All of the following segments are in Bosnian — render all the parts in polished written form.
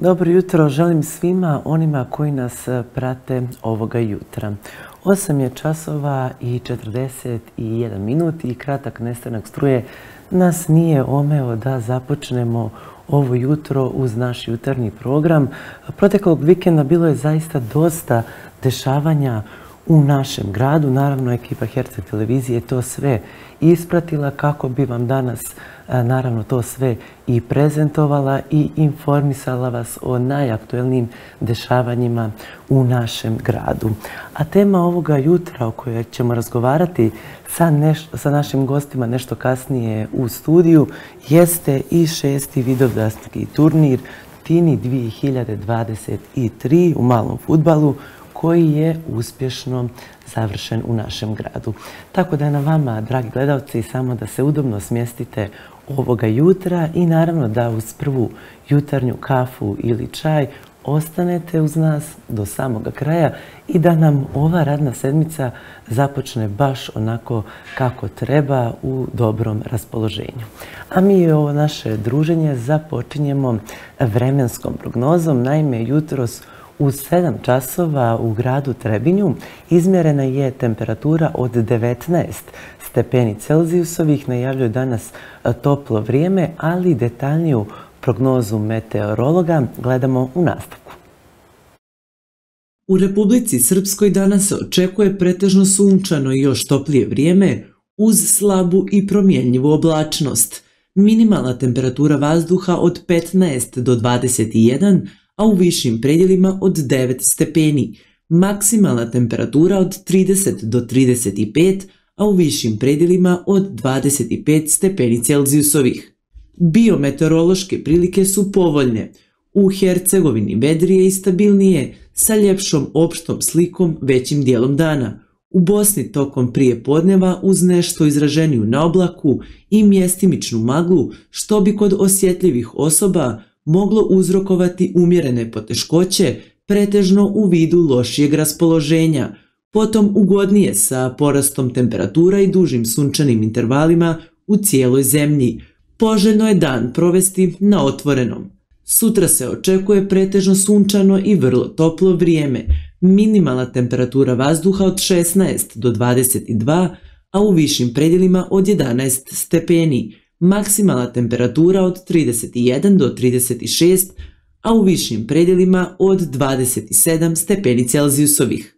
Dobro jutro želim svima onima koji nas prate ovoga jutra. 8 je časova i 41 minut i kratak nestanak struje nas nije omeo da započnemo ovo jutro uz naš jutarnji program. Proteklog vikenda bilo je zaista dosta dešavanja u našem gradu. Naravno, ekipa Herceg televizije to sve ispratila kako bi vam danas naravno to sve i prezentovala i informisala vas o najaktuelnijim dešavanjima u našem gradu. A tema ovoga jutra o kojoj ćemo razgovarati sa našim gostima nešto kasnije u studiju jeste i 6. vidovdanski turnir Tini 2023 u malom fudbalu koji je uspješno završen u našem gradu. Tako da je na vama, dragi gledalci, samo da se udobno smjestite ovoga jutra i naravno da uz prvu jutarnju kafu ili čaj ostanete uz nas do samoga kraja i da nam ova radna sedmica započne baš onako kako treba u dobrom raspoloženju. A mi ovo naše druženje započinjemo vremenskom prognozom. Naime, jutros u 7 časova u gradu Trebinju izmjerena je temperatura od 19 stepeni Celzijusovih. Najavljuje danas toplo vrijeme, ali detaljniju prognozu meteorologa gledamo u nastavku. U Republici Srpskoj danas se očekuje pretežno sunčano i još toplije vrijeme uz slabu i promjenjivu oblačnost. Minimalna temperatura vazduha od 15 do 21, a u višim predjelima od 9 stepeni. Maksimalna temperatura od 30 do 35, a u višim predjelima od 25 stepeni Celzijusovih. Biometeorološke prilike su povoljne. U Hercegovini vedrije i stabilnije, sa ljepšom opštom slikom većim dijelom dana. U Bosni tokom prije podneva uz nešto izraženiju naoblaku i mjestimičnu maglu, što bi kod osjetljivih osoba moglo uzrokovati umjerene poteškoće, pretežno u vidu lošijeg raspoloženja, potom ugodnije sa porastom temperatura i dužim sunčanim intervalima u cijeloj zemlji. Poželjno je dan provesti na otvorenom. Sutra se očekuje pretežno sunčano i vrlo toplo vrijeme, minimalna temperatura vazduha od 16 do 22, a u višim predjelima od 11 stepeni. Maksimalna temperatura od 31 do 36, a u višim predjelima od 27 stepeni Celzijusovih.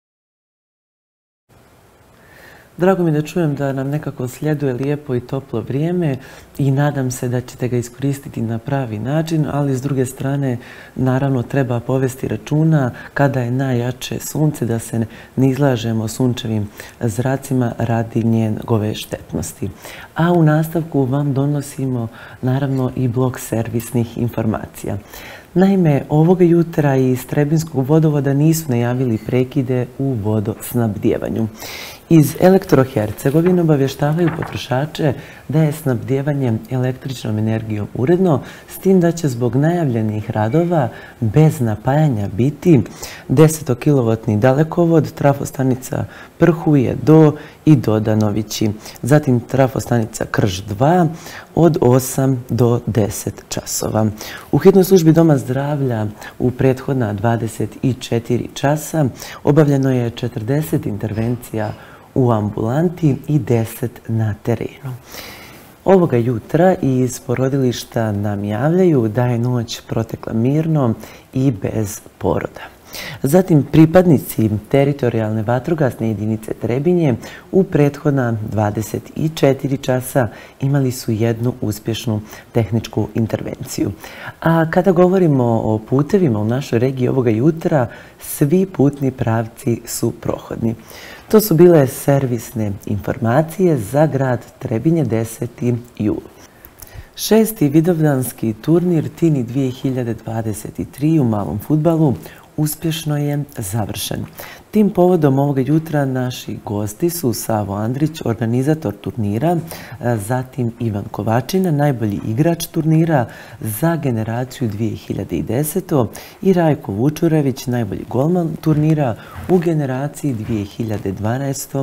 Drago mi da čujem da nam nekako sljeduje lijepo i toplo vrijeme i nadam se da ćete ga iskoristiti na pravi način, ali s druge strane naravno treba povesti računa kada je najjače sunce da se ne izlažemo sunčevim zracima radi njegove štetnosti. A u nastavku vam donosimo naravno i blok servisnih informacija. Naime, ovoga jutra iz Trebinskog vodovoda nisu najavili prekide u vodosnabdijevanju. Iz Elektro-Hercegovine obavještavaju potrošače da je snabdijevanje električnom energijom uredno, s tim da će zbog najavljenih radova bez napajanja biti 10 kV dalekovod, trafostanica Prhuje do i do Danovići, zatim trafostanica Krš 2 od 8 do 10 časova. U hitnoj službi Doma zdravlja u prethodna 24 časa obavljeno je 40 intervencija u ambulanti i 10 na terenu. Ovoga jutra iz porodilišta nam javljaju da je noć protekla mirno i bez poroda. Zatim pripadnici teritorijalne vatrogasne jedinice Trebinje u prethodna 24 časa imali su jednu uspješnu tehničku intervenciju. A kada govorimo o putevima u našoj regiji ovoga jutra, svi putni pravci su prohodni. To su bile servisne informacije za grad Trebinje 10. jul. 6. vidovdanski turnir Tini 2023 u malom fudbalu uspješno je završen. Tim povodom ovoga jutra naši gosti su Savo Andrić, organizator turnira, zatim Ivan Kovačina, najbolji igrač turnira za generaciju 2010. i Rajko Vučurević, najbolji golman turnira u generaciji 2012.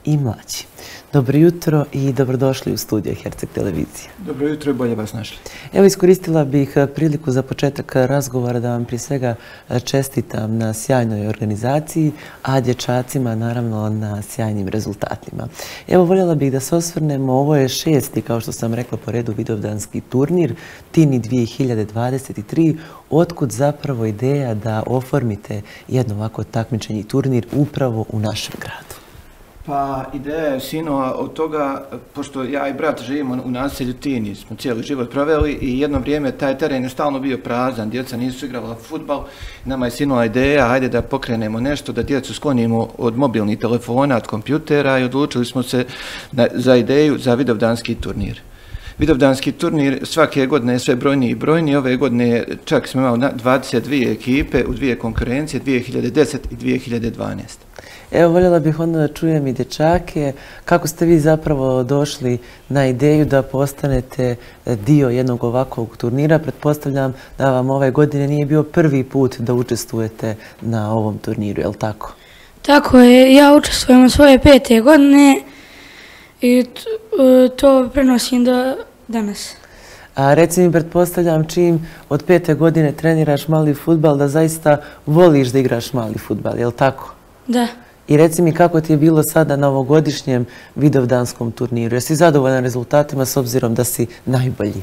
i mlađi. Dobro jutro i dobrodošli u studio Herceg televizije. Dobro jutro i bolje vas našli. Evo, iskoristila bih priliku za početak razgovora da vam prije svega čestitam na sjajnoj organizaciji, a dječacima naravno na sjajnim rezultatima. Evo, voljela bih da se osvrnemo, ovo je 6. kao što sam rekla po redu vidovdanski turnir Tini 2023. Otkud zapravo ideja da oformite jedno ovako takmičenje i turnir upravo u našem gradu? Pa ideja je sinova od toga, pošto ja i brat živimo u naselju Tini, smo cijeli život proveli i jedno vrijeme taj teren je stalno bio prazan, djeca nisu igrala fudbal. Nama je sinova ideja, hajde da pokrenemo nešto, da djecu sklonimo od mobilnih telefona, od kompjutera i odlučili smo se za ideju za vidovdanski turnir. Vidovdanski turnir svake godine je sve brojniji i brojniji. Ove godine čak smo imali 22 ekipe u dvije konkurencije, 2010 i 2012. Evo, voljela bih onda da čujem i dječake, kako ste vi zapravo došli na ideju da postanete dio jednog ovakvog turnira. Pretpostavljam da vam ove godine nije bio prvi put da učestvujete na ovom turniru, je li tako? Tako je, ja učestvujem u svoje 5. godine i to prenosim do danas. A reci mi, pretpostavljam, čim od 5. godine treniraš mali fudbal, da zaista voliš da igraš mali fudbal, je li tako? Da. I reci mi kako ti je bilo sada na ovogodišnjem vidovdanskom turniru. Jesi zadovoljan rezultatima s obzirom da si najbolji?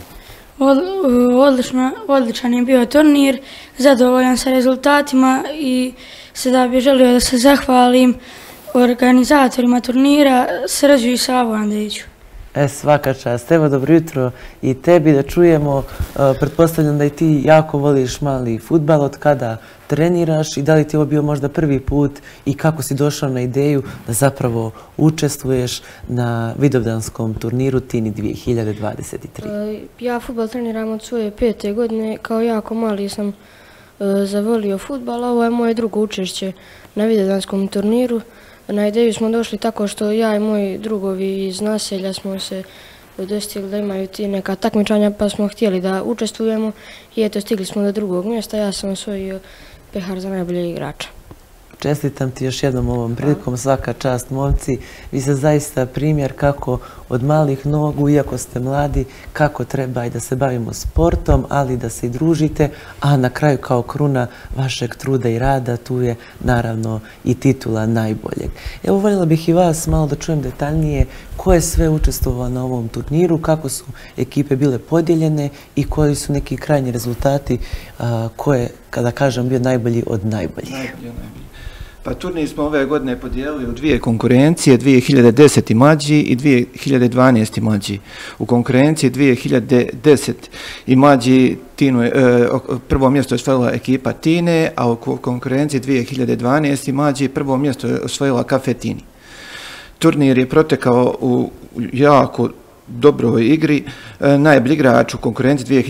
Odličan je bio turnir, zadovoljan sa rezultatima i sada bih želio da se zahvalim organizatorima turnira Srđu i Savu Andriću. Svaka čast. Evo, dobro jutro i tebi, da čujemo. Pretpostavljam da i ti jako voliš mali fudbal. Od kada treniraš i da li ti je ovo bio možda prvi put i kako si došao na ideju da zapravo učestvuješ na vidovdanskom turniru Tini 2023? Ja fudbal treniram od svoje 5. godine. Kao jako mali sam zavolio fudbal, a ovo je moje drugo učešće na vidovdanskom turniru. Na ideju smo došli tako što ja i moji drugovi iz naselja smo se dostigli da imaju ti neka takmičanja, pa smo htjeli da učestvujemo i eto, stigli smo do drugog mjesta. Ja sam osvojio pehar za najbolje igrača. Čestitam ti još jednom ovom prilikom, svaka čast momci. Vi ste zaista primjer kako od malih nogu, iako ste mladi, kako treba i da se bavimo sportom, ali da se i družite, a na kraju kao kruna vašeg truda i rada tu je naravno i titula najboljeg. Evo, voljela bih i vas malo da čujem detaljnije ko je sve učestvovao na ovom turniru, kako su ekipe bile podijeljene i koji su neki krajnji rezultati, ko je, kada kažem, bio najbolji od najboljih. Pa turnir smo ove godine podijelili u dvije konkurencije, 2010. mlađi i 2012. mlađi. U konkurenciji 2010. i mlađi prvo mjesto je osvojila ekipa Tine, a u konkurenciji 2012. mlađi prvo mjesto je osvojila Kafe Tini. Turnir je protekao u jako dobroj igri. Najbolji igrač u konkurenciji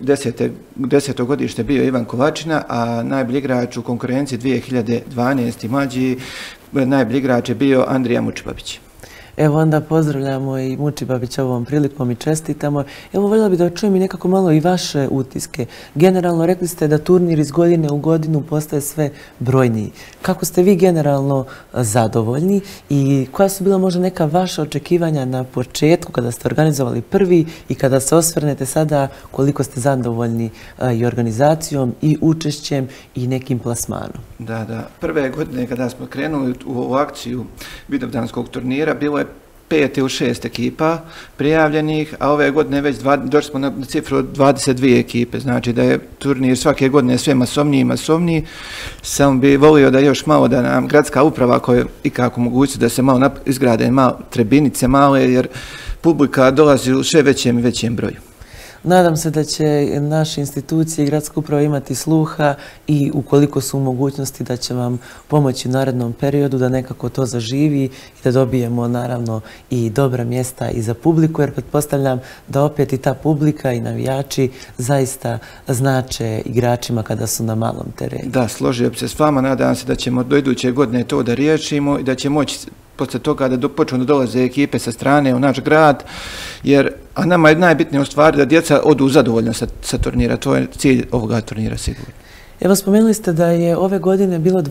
2010. godište bio Ivan Kovačina, a najbolji igrač u konkurenciji 2012. mlađi, najbolji igrač je bio Andrija Mučibabić. Evo, onda pozdravljamo i Mučibabića ovom prilikom i čestitamo. Evo, voljela bih da čujem i nekako malo i vaše utiske. Generalno, rekli ste da turnir iz godine u godinu postaje sve brojniji. Kako ste vi generalno zadovoljni i koja su bila možda neka vaša očekivanja na početku kada ste organizovali prvi i kada se osvrnete sada koliko ste zadovoljni i organizacijom i učešćem i nekim plasmanom? Da. Prve godine kada smo krenuli u akciju vidovdanskog turnira bilo je 5 ili 6 ekipa prijavljenih, a ove godine već došli smo na cifru od 22 ekipe. Znači da je turnir svake godine sve masovniji i masovniji. Samo bi volio da još malo da nam gradska uprava koja ikako mogućnosti da se malo izgrade trebinice male, jer publika dolazi u sve većem i većem broju. Nadam se da će naše institucije i gradska uprava imati sluha i ukoliko su u mogućnosti da će vam pomoći u narednom periodu da nekako to zaživi i da dobijemo naravno i dobra mjesta i za publiku, jer pretpostavljam da opet i ta publika i navijači zaista znače igračima kada su na malom terenu. Da, složio bi se s vama, nadam se da ćemo do iduće godine to da riješimo i da će moći poslije toga da počnu da dolaze ekipe sa strane u naš grad, a nama je najbitnije u stvari da djeca odu zadovoljno sa turnira, to je cilj ovoga turnira sigurno. Evo, spomenuli ste da je ove godine bilo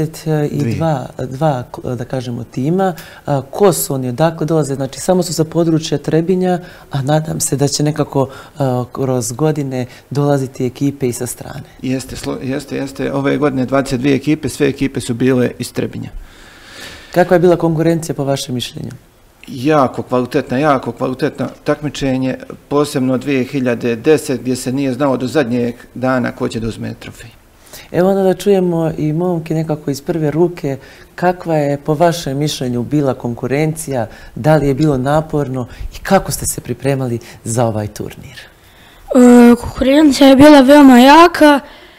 22, da kažemo, tima. Ko su oni, odakle dolaze? Znači, samo su sa područja Trebinja, a nadam se da će nekako kroz godine dolaziti ekipe i sa strane. Jeste. Ove godine 22 ekipe, sve ekipe su bile iz Trebinja. Kakva je bila konkurencija po vašem mišljenju? Jako kvalitetno takmičenje, posebno 2010 gdje se nije znao do zadnjeg dana ko će da uzme trofej. Evo onda da čujemo i momke nekako iz prve ruke, kakva je po vašem mišljenju bila konkurencija, da li je bilo naporno i kako ste se pripremali za ovaj turnir? Konkurencija je bila veoma jaka.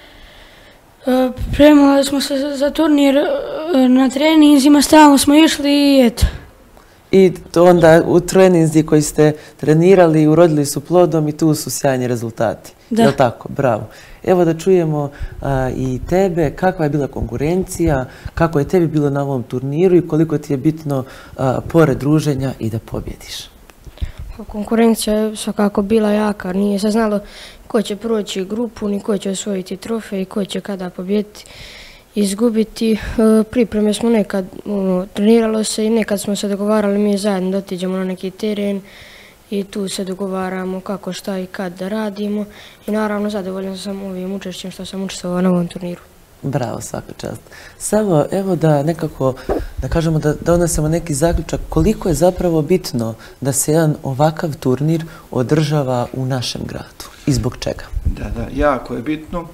Pripremali smo se za turnir na treninzima, stalno smo išli i eto. I onda u treninzi koji ste trenirali urodili su plodom i tu su sjajni rezultati. Da. Je li tako? Bravo. Evo da čujemo i tebe, kakva je bila konkurencija, kako je tebi bilo na ovom turniru i koliko ti je bitno pored druženja i da pobjediš. Konkurencija je svakako bila jaka, nije se znalo ko će proći grupu, ni ko će osvojiti trofej, ko će kada pobjediti, izgubiti. Pripreme smo nekad, treniralo se i nekad smo se dogovarali mi zajedno da otiđemo na neki teren i tu se dogovaramo kako, šta i kad da radimo i naravno zadovoljan sam ovim učešćem što sam učestvovao na ovom turniru. Bravo, svaka čast. Samo evo da nekako, da kažemo da donesemo neki zaključak koliko je zapravo bitno da se jedan ovakav turnir održava u našem gradu i zbog čega? Da, jako je bitno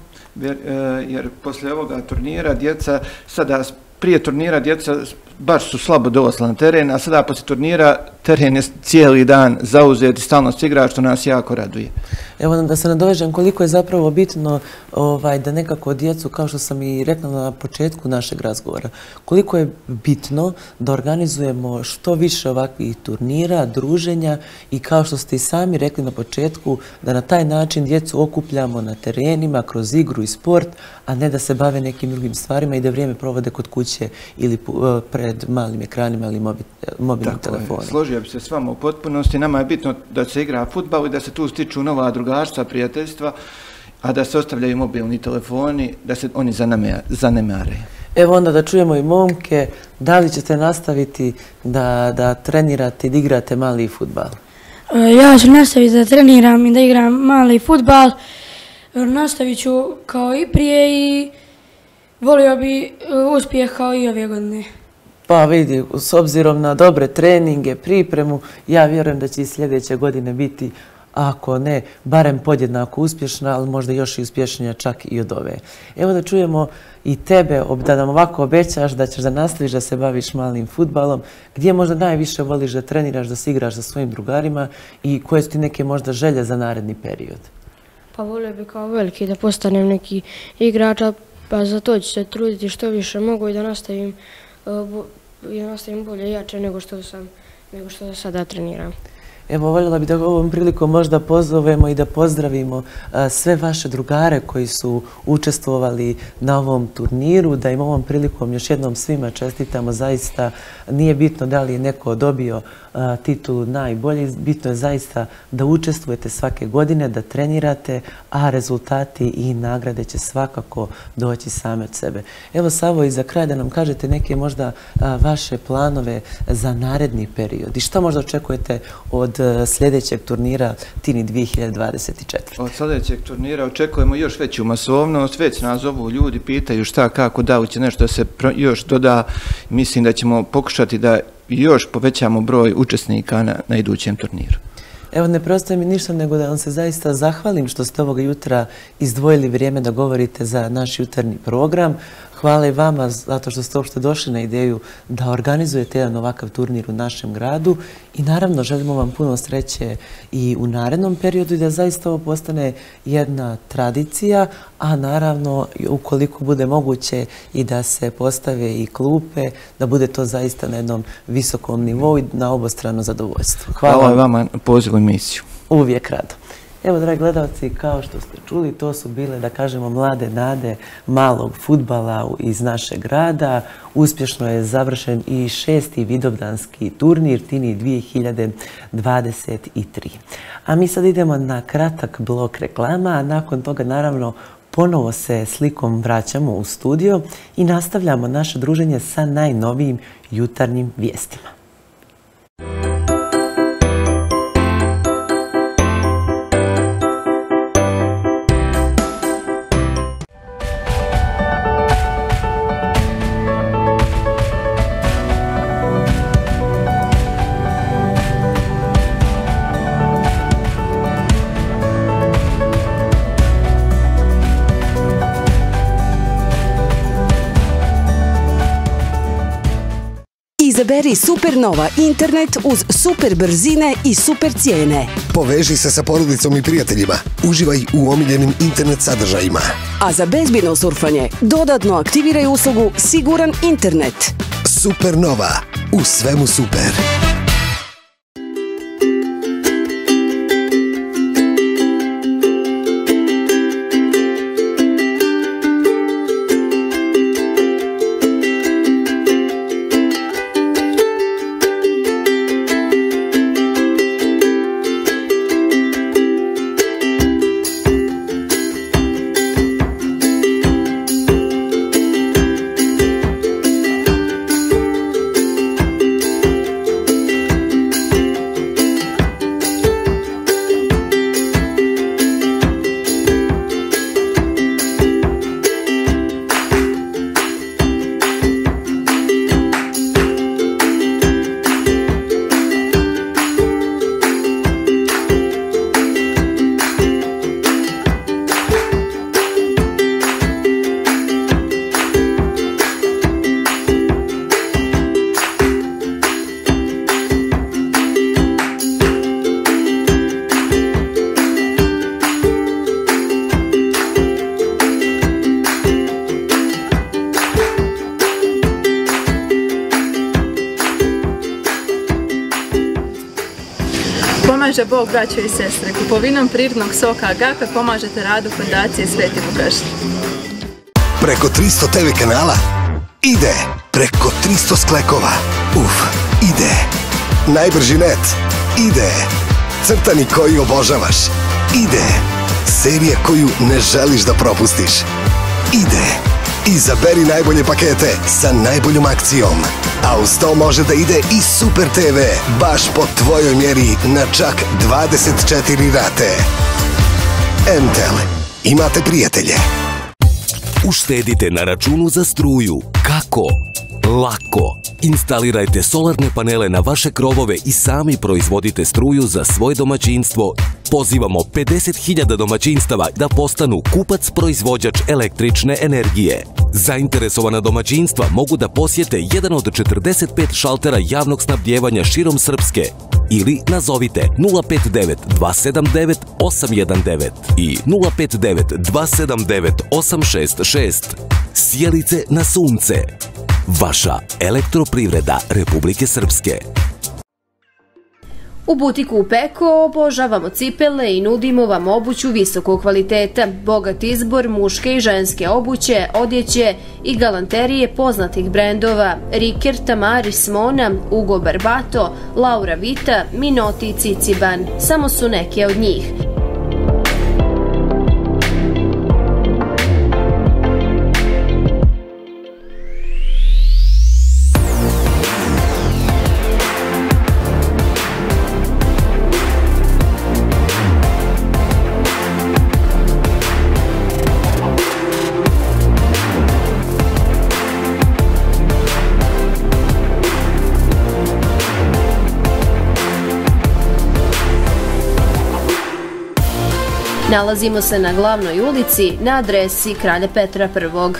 jer poslije ovoga turnira djeca sada prije turnira djeca baš su slabo dolazila na teren, a sada poslije turnira teren je cijeli dan zauzet i stalno se igra, što nas jako raduje. Evo da se nadovežem koliko je zapravo bitno da nekako djecu, kao što sam i rekla na početku našeg razgovora, koliko je bitno da organizujemo što više ovakvih turnira, druženja i kao što ste i sami rekli na početku, da na taj način djecu okupljamo na terenima, kroz igru i sport, a ne da se bave nekim drugim stvarima i da vrijeme provode kod kuće ili pred malim ekranima ili mobilnim telefonima. Složio bi se s vama u potpunosti. Nama je bitno da se igra fudbal i da se tu stiču nova drugarstva, prijateljstva, a da se ostavljaju mobilni telefoni, da se oni zanemare. Evo onda da čujemo i momke, da li ćete nastaviti da trenirate i da igrate mali fudbal? Ja ću nastaviti da treniram i da igram mali fudbal. Nastavit ću kao i prije i volio bi uspjeh kao i ove godine. Pa vidi, s obzirom na dobre treninge, pripremu, ja vjerujem da će i sljedeće godine biti, ako ne, barem podjednako uspješna, ali možda još i uspješnija čak i od ove. Evo da čujemo i tebe, da nam ovako obećaš da ćeš da nastaviš da se baviš malim fudbalom, gdje možda najviše voliš da treniraš, da se igraš sa svojim drugarima i koje su ti neke možda želje za naredni period? Pa volio bi kao veliki da postanem neki igrač, pa za to ću se truditi što više mogu i da nastavim bolje i jače nego što sada treniram. Evo, voljela bih da ovom prilikom možda pozovemo i da pozdravimo sve vaše drugare koji su učestvovali na ovom turniru, da im ovom prilikom još jednom svima čestitamo. Zaista nije bitno da li je neko dobio titulu najbolji, bitno je zaista da učestvujete svake godine, da trenirate, a rezultati i nagrade će svakako doći same od sebe. Evo, Savo, i za kraj da nam kažete neke možda vaše planove za naredni period i što možda očekujete od sljedećeg turnira Tini 2024. Od sljedećeg turnira očekujemo još veću masovnost, već nas zovu ljudi, pitaju šta, kako, da li će nešto da se još doda. Mislim da ćemo pokušati da još povećamo broj učesnika na idućem turniru. Evo, ne preostaje mi ništa nego da vam se zaista zahvalim što ste ovoga jutra izdvojili vrijeme da govorite za naš jutarnji program. Hvala i vama zato što ste uopšte došli na ideju da organizujete jedan ovakav turnir u našem gradu i naravno želimo vam puno sreće i u narednom periodu i da zaista ovo postane jedna tradicija, a naravno ukoliko bude moguće i da se postave i klupe, da bude to zaista na jednom visokom nivou i na obostrano zadovoljstvo. Hvala vama na pozivu emisiju. Uvijek rado. Evo, dragi gledalci, kao što ste čuli, to su bile, da kažemo, mlade nade malog fudbala iz našeg grada. Uspješno je završen i 6. vidovdanski turnir Tini 2023. A mi sad idemo na kratak blok reklama, a nakon toga, naravno, Ponovo se slikom vraćamo u studio i nastavljamo naše druženje sa najnovijim jutarnjim vijestima. Izaberi Supernova internet uz super brzine i super cijene. Poveži se sa porodicom i prijateljima. Uživaj u omiljenim internet sadržajima. A za bezbjedno surfanje dodatno aktiviraj uslugu Siguran internet. Supernova. U svemu super. Pomaže Bog, braćo i sestre. Kupovinom prirodnog soka Agape pomažete radu Fondacije Sveti Vukašin. Preko 300 TV kanala ide. Preko 300 sklekova. Ide. Najbrži net ide. Crtani koji obožavaš ide. Serija koju ne želiš da propustiš ide. Izaberi najbolje pakete sa najboljom akcijom. A uz to može da ide i Super TV, baš po tvojoj mjeri na čak 24 rate. Entel. Imate prijatelje. Uštedite na računu za struju. Kako? Lako. Instalirajte solarne panele na vaše krovove i sami proizvodite struju za svoje domaćinstvo. Pozivamo 50.000 domaćinstava da postanu kupac-proizvođač električne energije. Zainteresovana domaćinstva mogu da posjete jedan od 45 šaltera javnog snabdijevanja širom Srpske ili nazovite 059 279 819 i 059 279 866. Sjelice na sunce. Vaša elektroprivreda Republike Srpske. U butiku Peko obožavamo cipele i nudimo vam obuću visokog kvaliteta, bogat izbor muške i ženske obuće, odjeće i galanterije poznatih brendova Riker, Tamaris, Mona, Ugo Barbato, Laura Vita, Minoti i Ciciban. Samo su neke od njih. Nalazimo se na glavnoj ulici na adresi Kralja Petra I.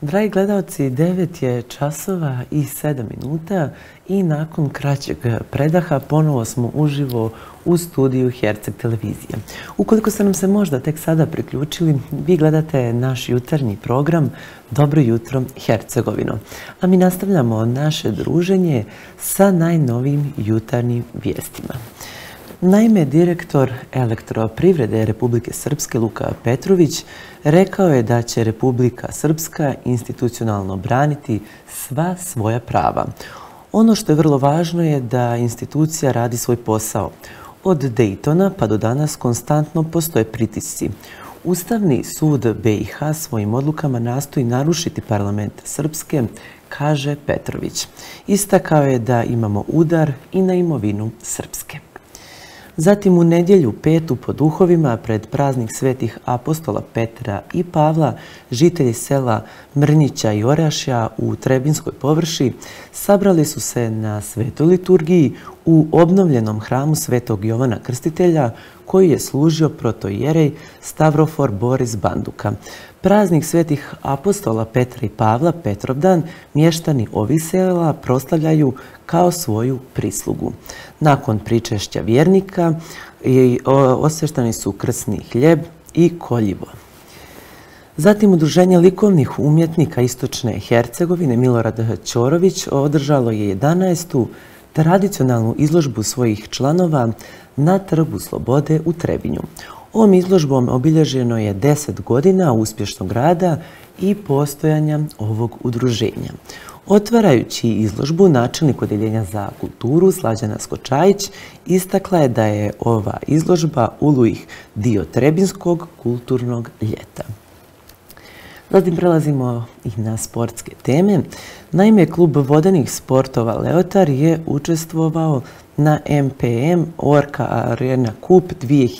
Dragi gledalci, 9 je časova i 7 minuta i nakon kraćeg predaha ponovo smo uživo u studiju Herceg televizije. Ukoliko ste nam se možda tek sada priključili, vi gledate naš jutarnji program Dobro jutro Hercegovino, a mi nastavljamo naše druženje sa najnovijim jutarnjim vijestima. Naime, direktor Elektroprivrede Republike Srpske Luka Petrović rekao je da će Republika Srpska institucionalno braniti sva svoja prava. Ono što je vrlo važno je da institucija radi svoj posao. Od Dejtona pa do danas konstantno postoje pritisci. Ustavni sud BiH svojim odlukama nastoji narušiti parlament Srpske, kaže Petrović. Istakao je da imamo udar i na imovinu Srpske. Zatim u nedjelju 5. po duhovima pred praznik svetih apostola Petra i Pavla, žitelji sela Mrnjića i Orašja u Trebinskoj površi sabrali su se na svetoj liturgiji u obnovljenom hramu svetog Jovana Krstitelja koji je služio protoijerej Stavrofor Boris Banduka. Praznik svetih apostola Petra i Pavla, Petrovdan, mještani ovih sela proslavljaju kao svoju prislugu. Nakon pričešća vjernika osvještani su krsni hljeb i koljivo. Zatim Udruženje likovnih umjetnika Istočne Hercegovine Milorad Ćorović održalo je 11. tradicionalnu izložbu svojih članova na Trgu Slobode u Trebinju. Ovom izložbom obilježeno je 10 godina uspješnog rada i postojanja ovog udruženja. Otvarajući izložbu, načelnik Odjeljenja za kulturu Slađana Skočajić istakla je da je ova izložba Ulujih dio Trebinskog kulturnog ljeta. Zatim prelazimo i na sportske teme. Naime, klub vodenih sportova Leotar je učestvovao na MPM Orka Arena Cup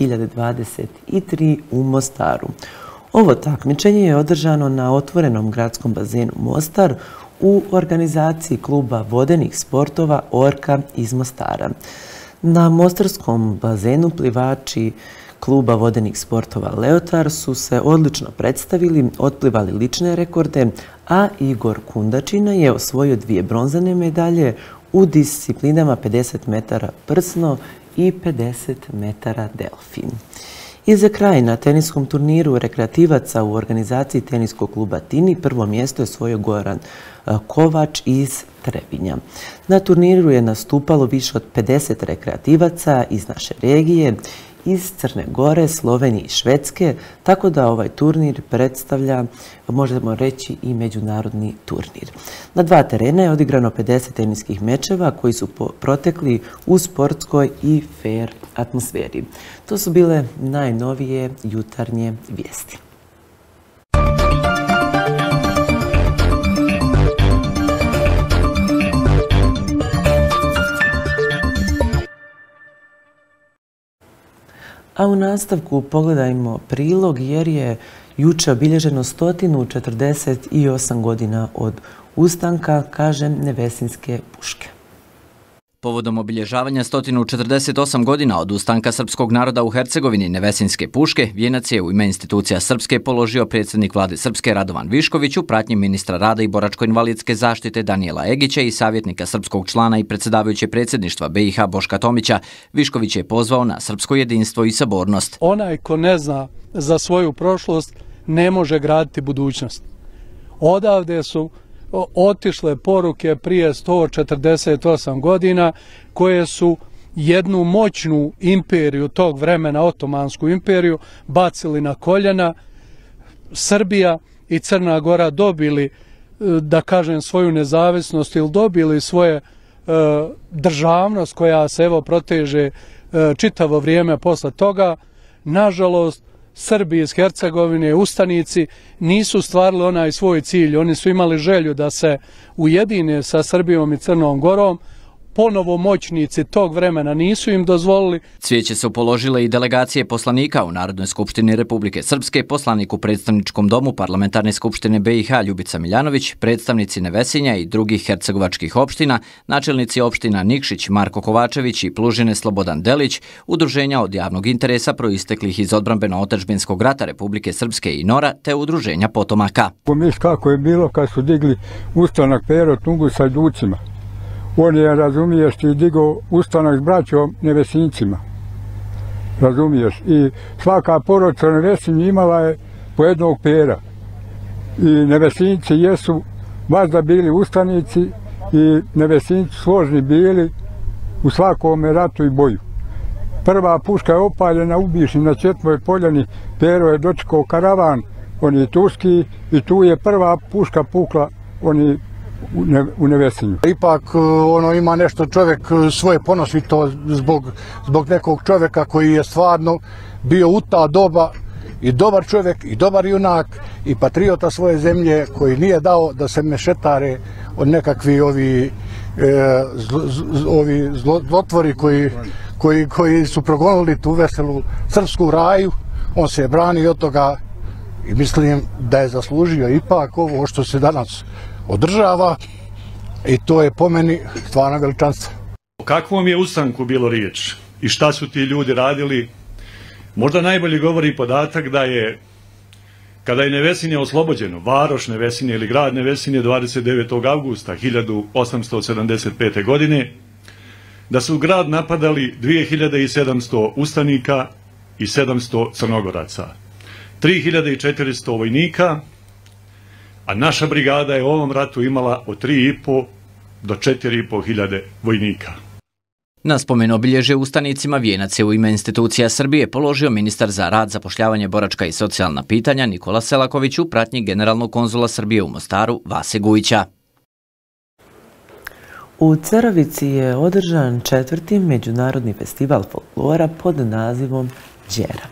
2023 u Mostaru. Ovo takmičenje je održano na otvorenom gradskom bazenu Mostar u organizaciji kluba vodenih sportova Orka iz Mostara. Na mostarskom bazenu plivači kluba vodenih sportova Leotar su se odlično predstavili, otplivali lične rekorde, a Igor Kundačina je osvojio 2 bronzane medalje u disciplinama 50 metara prsno i 50 metara delfin. I za kraj, na teniskom turniru rekreativaca u organizaciji teniskog kluba Tini prvo mjesto je osvojio Goran Kovač iz Trebinja. Na turniru je nastupalo više od 50 rekreativaca iz naše regije, iz Crne Gore, Slovenije i Švedske, tako da ovaj turnir predstavlja, možemo reći, i međunarodni turnir. Na 2 terena je odigrano 50 teniskih mečeva koji su protekli u sportskoj i fair atmosferi. To su bile najnovije jutarnje vijesti. A u nastavku pogledajmo prilog jer je juče obilježeno 148 godina od ustanka, kaže Nevesinske puške. Povodom obilježavanja 148 godina od ustanka srpskog naroda u Hercegovini Nevesinske puške, vijenac je u ime institucija Srpske položio predsjednik vlade Srpske Radovan Višković u pratnji ministra rada i boračko-invalidske zaštite Danijela Egića i savjetnika srpskog člana i predsjedavajuće predsjedništva BiH Boška Tomića. Višković je pozvao na srpsko jedinstvo i sabornost. Onaj ko ne zna za svoju prošlost ne može graditi budućnost. Odavde su otišle poruke prije 148 godina koje su jednu moćnu imperiju tog vremena, Otomansku imperiju, bacili na koljena. Srbija i Crna Gora dobili, da kažem, svoju nezavisnost ili dobili svoje državnost koja se evo proteže čitavo vrijeme posle toga. Nažalost, Srbi iz Hercegovine, ustanici, nisu stvarili onaj svoj cilj. Oni su imali želju da se ujedine sa Srbijom i Crnom Gorom. ponovo moćnici tog vremena nisu im dozvolili. Cvijeće su položile i delegacije poslanika u Narodnoj skupštini Republike Srpske, poslanik u predstavničkom domu Parlamentarne skupštine BiH Ljubica Miljanović, predstavnici Nevesinja i drugih hercegovačkih opština, načelnici opština Nikšić Marko Kovačević i Plužine Slobodan Delić, udruženja od javnog interesa proisteklih iz odbrambeno-otadžbinskog rata Republike Srpske i Nora, te udruženja potomaka. Pomisli kako je bilo kad su digli ustanak Pero Tungu sa Jducima. On je, razumiješ, ti digao ustanak s braćom Nevesincima. Razumiješ? I svaka porodica Nevesinja imala je po jednog Pera. I Nevesinci jesu baš da bili ustanici i Nevesinci složni bili u svakom ratu i boju. Prva puška je opaljena u Bišni na Četmoj poljani, Pero je dočekao karavan, oni turski, i tu je prva puška pukla, oni u Nevesinju. Ipak ima nešto čovjek svoje ponosi to zbog nekog čovjeka koji je stvarno bio u ta doba i dobar čovjek, i dobar junak, i patriota svoje zemlje, koji nije dao da se mešetare od nekakvi ovi zlotvori koji su progonili tu veselu srpsku raju. On se je branio od toga i mislim da je zaslužio ipak ovo što se danas održava, i to je po meni stvarno veličanstvo. O kakvom je ustanku bilo riječ i šta su ti ljudi radili, možda najbolje govori podatak da je, kada je Nevesinje oslobođeno, varoš Nevesinje ili grad Nevesinje 29. avgusta 1875. godine, da su grad napadali 2700 ustanika i 700 crnogoraca, 3400 vojnika, a naša brigada je u ovom ratu imala od 3,5 do 4,5 hiljade vojnika. Na spomen obilježje ustanicima vijenac je u ime institucija Srbije položio ministar za rad, zapošljavanje, boračka i socijalna pitanja Nikola Selaković u pratnji generalnog konzula Srbije u Mostaru Vase Gujića. U Cerovici je održan 4. međunarodni festival folklora pod nazivom Đera.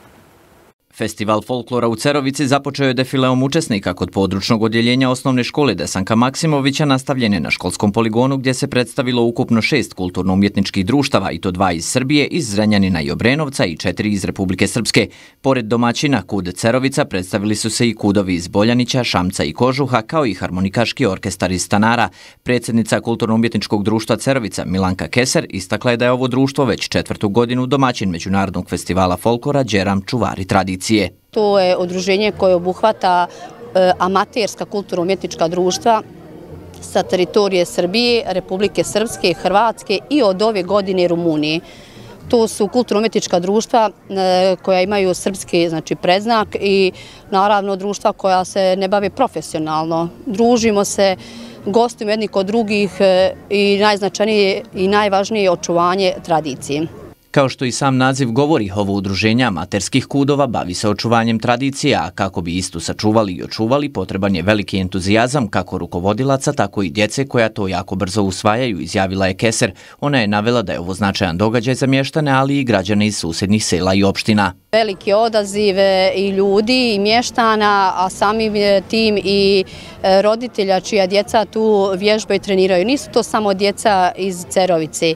Festival folklora u Cerovici započeo je defileom učesnika kod područnog odjeljenja osnovne škole Desanka Maksimovića, nastavljene na školskom poligonu gdje se predstavilo ukupno 6 kulturno-umjetničkih društava, i to 2 iz Srbije, iz Zrenjanina i Obrenovca, i 4 iz Republike Srpske. Pored domaćina KUD Cerovica predstavili su se i kudovi iz Boljanića, Šamca i Kožuha, kao i harmonikaški orkestar iz Stanara. Predsjednica Kulturno-umjetničkog društva Cerovica Milanka Keser istakla je da je ovo društvo već 4. godinu domaćin međunarodnog festivala folklora Đeram čuvari tradicije. To je udruženje koje obuhvata amaterska kulturno-umjetnička društva sa teritorije Srbije, Republike Srpske, Hrvatske i od ove godine Rumunije. To su kulturno-umjetnička društva koja imaju srpski predznak i naravno društva koja se ne bave profesionalno. Družimo se, gostimo jedni kod drugih i najznačajnije i najvažnije je očuvanje tradicije. Kao što i sam naziv govori, ovo udruženje amaterskih kudova bavi se očuvanjem tradicija, a kako bi istu sačuvali i očuvali, potreban je veliki entuzijazam kako rukovodilaca, tako i djece koja to jako brzo usvajaju, izjavila je Keser. Ona je navela da je ovo značajan događaj za mještane, ali i građane iz susjednih sela i opština. Veliki odaziv i ljudi i mještana, a samim tim i roditelja čija djeca tu vježbaju i treniraju. Nisu to samo djeca iz Cerovice.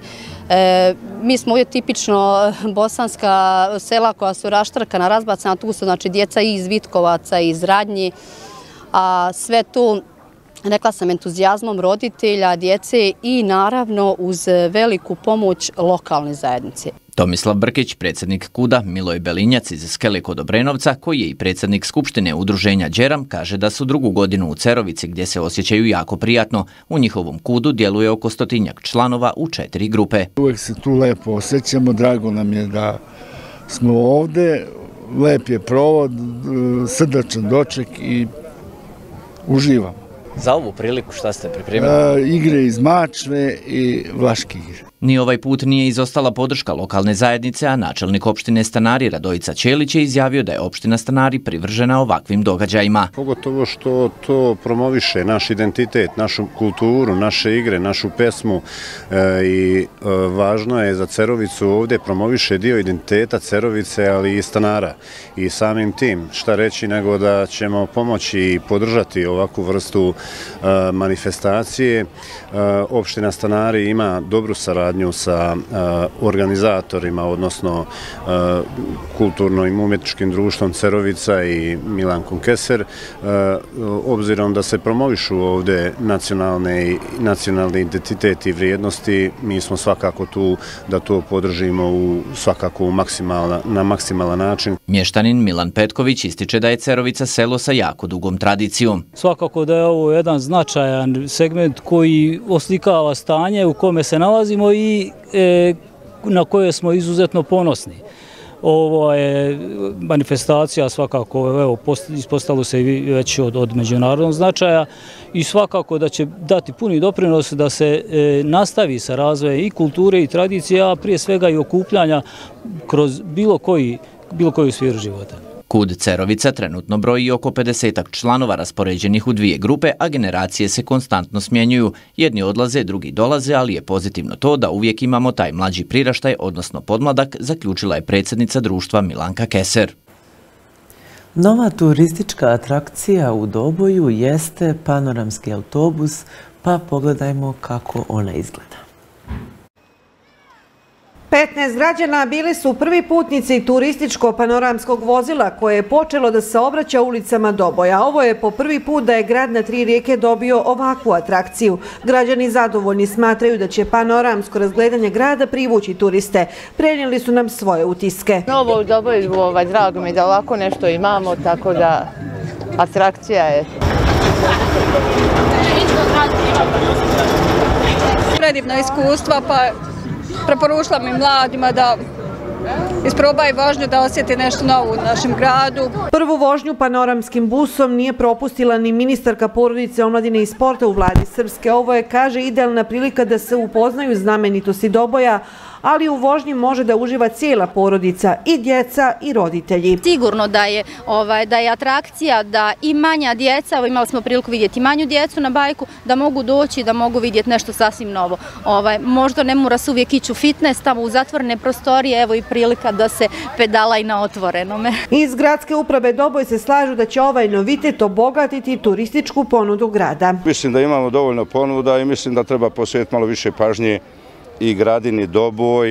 Mi smo ovdje tipično bosanska sela koja su raštrkana, razbacana, tu su djeca i iz Vitkovaca, iz Radnji, a sve tu, rekla sam, entuzijazmom roditelja, djece i naravno uz veliku pomoć lokalne zajednice. Tomislav Brkić, predsjednik KUD-a, Miloj Belinjac iz Skele kod Obrenovca, koji je i predsjednik Skupštine udruženja Đeram, kaže da su 2. godinu u Cerovici gdje se osjećaju jako prijatno. U njihovom KUD-u djeluje oko 100-tinjak članova u 4 grupe. Uvijek se tu lepo osjećamo, drago nam je da smo ovdje, lep je provod, srdačan doček i uživamo. Za ovu priliku šta ste pripremili? Igre iz Mačve i Vlaške igre. Ni ovaj put nije izostala podrška lokalne zajednice, a načelnik opštine Stanari Radojica Ćelić je izjavio da je opština Stanari privržena ovakvim događajima. Pogotovo što to promoviše naš identitet, našu kulturu, naše igre, našu pesmu i važno je za Cerovicu ovdje promoviše dio identiteta Cerovice, ali i Stanara. I samim tim, šta reći nego da ćemo pomoći i podržati ovakvu vrstu manifestacije. Opština Stanari ima dobru saradnju sa organizatorima, odnosno kulturno-i umjetničkim društvom Cerovica i Milankom Keser. Obzirom da se promovišu ovdje nacionalni identitet i vrijednosti, mi smo svakako tu da to podržimo svakako na maksimalan način. Mještanin Milan Petković ističe da je Cerovica selo sa jako dugom tradicijom. Svakako da je ovo jedan značajan segment koji oslikava stanje u kome se nalazimo i na koje smo izuzetno ponosni. Ovo je manifestacija svakako, ispostavilo se već od međunarodnog značaja i svakako da će dati puni doprinos da se nastavi sa razvojem i kulture i tradicije, a prije svega i okupljanja kroz bilo koju sferu života. KUD Cerovica trenutno broji oko 50 članova raspoređenih u 2 grupe, a generacije se konstantno smjenjuju. Jedni odlaze, drugi dolaze, ali je pozitivno to da uvijek imamo taj mlađi priraštaj, odnosno podmladak, zaključila je predsjednica društva Milanka Keser. Nova turistička atrakcija u Doboju jeste panoramski autobus, pa pogledajmo kako ona izgleda. 15 građana bili su prvi putnici turističko-panoramskog vozila koje je počelo da se obraća ulicama Doboja. Ovo je po prvi put da je grad na 3 rijeke dobio ovakvu atrakciju. Građani zadovoljni smatraju da će panoramsko razgledanje grada privući turiste. Prenijeli su nam svoje utiske. Ovo u Doboju, drago mi da ovako nešto imamo, tako da atrakcija je. Predivna iskustva, pa preporučila mi mladima da isprobaju vožnju, da osjeti nešto novo u našem gradu. Prvu vožnju panoramskim busom nije propustila ni ministarka porodice, omladine i sporta u vladi Srpske. Ovo je, kaže, idealna prilika da se upoznaju znamenitosti Doboja, ali u vožnji može da uživa cijela porodica, i djeca i roditelji. Sigurno da je atrakcija, da i manja djeca, imali smo priliku vidjeti manju djecu na bajku, da mogu doći, da mogu vidjeti nešto sasvim novo. Možda ne mora se uvijek ići u fitness, tamo u zatvorene prostorije, evo i prilika da se pedala i na otvorenome. Iz gradske uprave Doboj se slažu da će ovaj novitet obogatiti turističku ponudu grada. Mislim da imamo dovoljno ponuda i mislim da treba posvetiti malo više pažnje i gradini Doboj.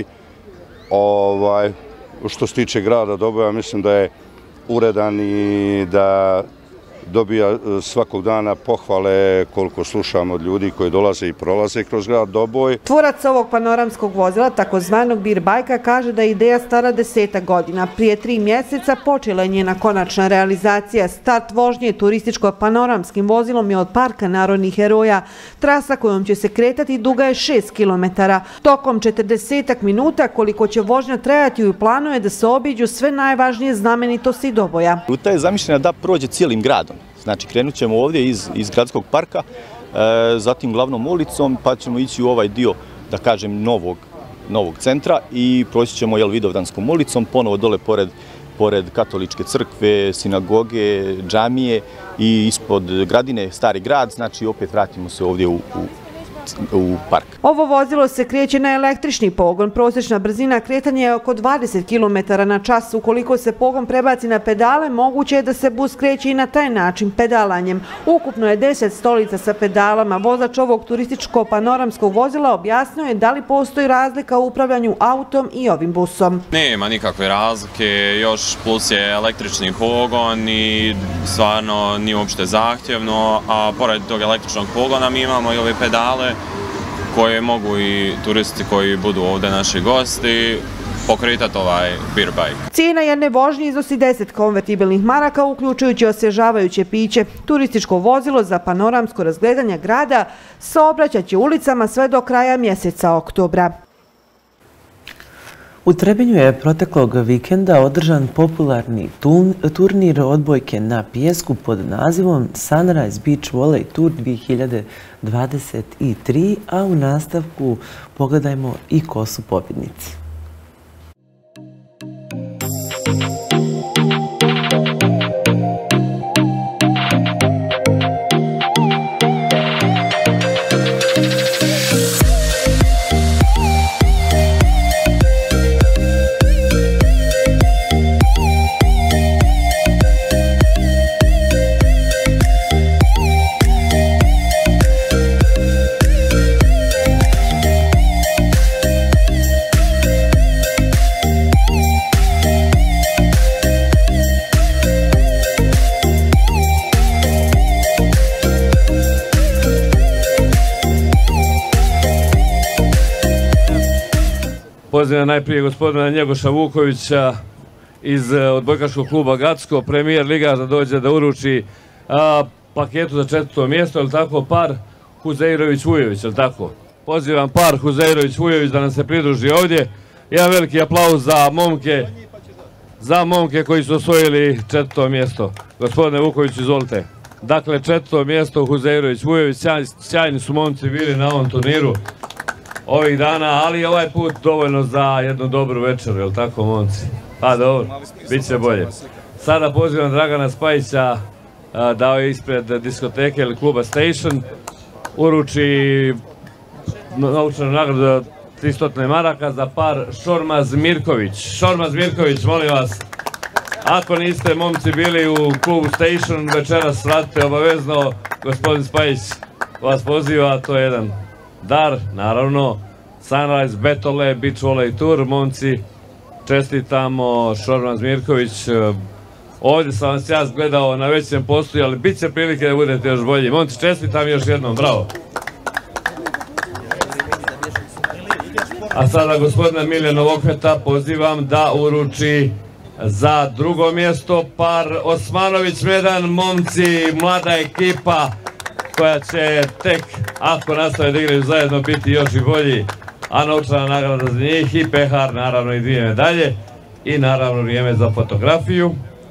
Što se tiče grada Doboja, mislim da je uredan i da dobija svakog dana pohvale koliko slušamo od ljudi koji dolaze i prolaze kroz grad Doboj. Tvorac ovog panoramskog vozila, takozvanog bir bajka, kaže da je ideja stara 10 godina. Prije 3 mjeseca počela je njena konačna realizacija. Start vožnje turističko-panoramskim vozilom je od Parka narodnih heroja. Trasa kojom će se kretati duga je 6 km. Tokom 40 minuta koliko će vožnja trajati, u planu je da se obiđu sve najvažnije znamenitosti Doboja. Ruta je zamišljena da prođe cijelim gradom. Znači, krenut ćemo ovdje iz gradskog parka, zatim glavnom ulicom, pa ćemo ići u ovaj dio, da kažem, novog centra i proći ćemo Vidovdanskom ulicom, ponovo dole pored katoličke crkve, sinagoge, džamije i ispod gradine Stari grad, znači opet vratimo se ovdje u park. Ovo vozilo se kreće na električni pogon. Prosječna brzina kretanja je oko 20 km na čas. Ukoliko se pogon prebaci na pedale, moguće je da se bus kreće i na taj način, pedalanjem. Ukupno je 10 stolica sa pedalama. Vozač ovog turističko-panoramskog vozila objasnio je da li postoji razlika u upravljanju autom i ovim busom. Nema nikakve razlike, još plus je električni pogon i stvarno nije uopšte zahtjevno, a pored tog električnog pogona mi imamo i ove pedale koje mogu i turisti koji budu ovdje naši gosti pokretati ovaj beer bike. Cijena jedne vožnje iznosi 10 konvertibilnih maraka, uključujući osvježavajuće piće. Turističko vozilo za panoramsko razgledanje grada saobraćat će ulicama sve do kraja mjeseca oktobra. U Trebinju je proteklog vikenda održan popularni turnir odbojke na pijesku pod nazivom Sunrise Beach Volley Tour 2023, a u nastavku pogledajmo i ko su pobjednici. Pozivam najprije gospodina Njegoša Vukovića iz odbojkaškog kluba Gacko, premijer ligaš, da dođe da uruči paketu za 4. mjesto, je li tako, par Huzeirović-Vujović, je li tako? Pozivam par Huzeirović-Vujović da nam se pridruži ovdje. Jedan veliki aplauz za momke koji su osvojili 4. mjesto. Gospodine Vuković, izvolite. Dakle, 4. mjesto Huzeirović-Vujović, sjajni su momci bili na ovom turniru ovih dana, ali ovaj put dovoljno za jednu dobru večeru, je li tako, momci? Pa dobro, bit će bolje. Sada pozivam Dragana Spajića da ispred diskoteke ili kluba Station uruči novčanu nagradu 300 maraka za par Šormaz Mirković. Šormaz Mirković, molim vas, ako niste momci bili u klubu Station, večeras vratite obavezno, gospodin Spajić vas poziva, to je jedan dar, naravno, Sunrise Battle Beach Volley Tour, momci, čestitamo, Šormaz Mirković, ovdje sam vas ja gledao na većem postoju, ali bit će prilike da budete još bolji. Momci, čestitam još jednom, bravo. A sada gospodina Miljana Vokveta pozivam da uruči za 2. mjesto par Osmanović-Medan, momci, mlada ekipa koja će tek, ako nastave da igraju zajedno, biti još i bolji, a novčana nagrada za njih i pehar, naravno i 2 medalje i naravno vrijeme za fotografiju.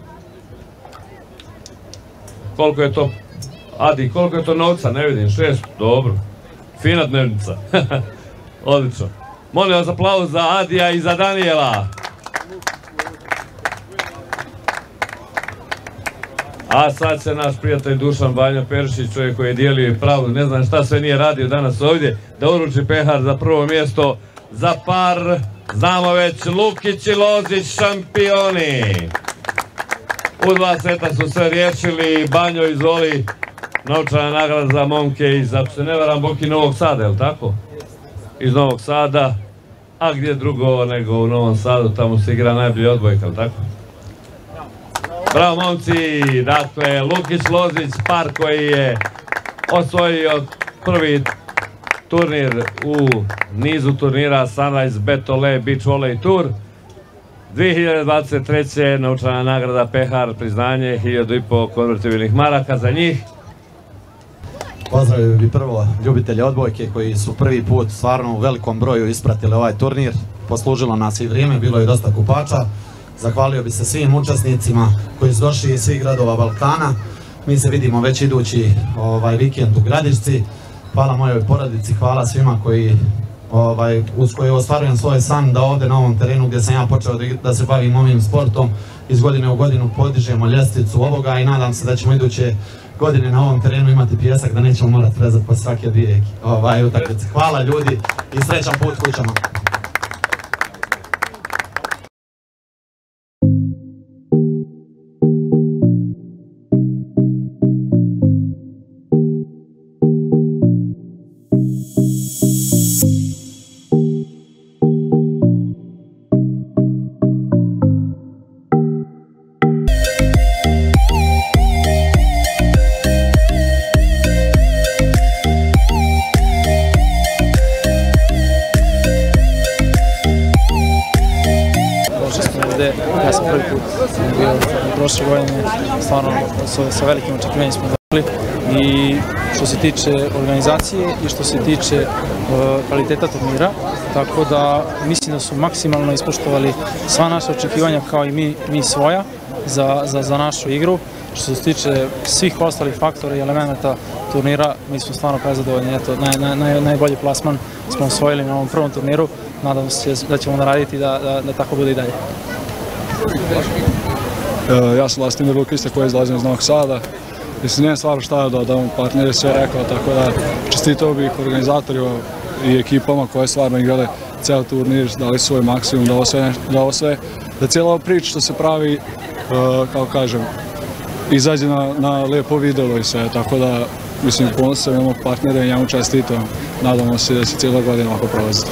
Koliko je to, Adi, koliko je to novca, ne vidim, 6, dobro, fina dnevnica, odlično. Molim vas aplauz za Adija i za Danijela. A sad će naš prijatelj Dušan Banjo Perišić, čovjek koji je dijelio i pravdu, ne znam šta sve nije radio danas ovdje, da uruči pehar za 1. mjesto za par, znamo već, Lukić i Lozić, šampioni. U 2 seta su sve riješili, Banjo izvoli, novčana nagrada za momke iz, ako se ne varam, Boki Novog Sada, je li tako? Iz Novog Sada, a gdje drugo nego u Novom Sadu, tamo se igra najbolji odbojka, je li tako? Bravo momci, dakle, Lukić Lozić, par koji je osvojio prvi turnir u nizu turnira Sunrise Battle Beach Volley Tour. 2023. novčana nagrada pehar, priznanje, 1500 konvertibilnih maraka za njih. Pozdravio bih prvo ljubitelje odbojke koji su prvi put stvarno u velikom broju ispratili ovaj turnir. Poslužilo nas i vrijeme, bilo je dosta kupača. Zahvalio bih se svim učesnicima koji su došli iz svih gradova Balkana. Mi se vidimo već idući vikend u Gradišci. Hvala mojoj porodici, hvala svima uz koje ostvarujem svoj san da ovdje na ovom terenu gdje sam ja počeo da se bavim ovim sportom iz godine u godinu podižemo ljestvicu ovoga i nadam se da ćemo iduće godine na ovom terenu imati pijesak da nećemo morati rezati po svake 2 utakmice. Hvala ljudi i srećan put kućama. Ja sam prvi put bio prošle godine, stvarno sa velikim očekivanjem smo došli i što se tiče organizacije i što se tiče kvaliteta turnira, tako da mislim da su maksimalno ispoštovali sva naša očekivanja kao i mi svoja za našu igru. Što se tiče svih ostalih faktora i elementa turnira, mi smo stvarno prezadovoljni. Najbolji plasman smo osvojili na ovom prvom turniru, nadam se da ćemo naraditi da tako bude i dalje. Ja sam Vlastimir Lukista koji izlazim iz Novog Sada. Mislim, nemam stvarno šta da dam, partner je sve rekao, tako da čestitao bih organizatorima i ekipama koje stvarno igrale ceo turnir, dali svoj maksimum da cijela ova priča što se pravi, kako kažem, izađe na lijepo videlo i sve, tako da, mislim, ponosan imamo partnere i njemu čestitam, nadamo se da će cijela godina ovako prolaziti.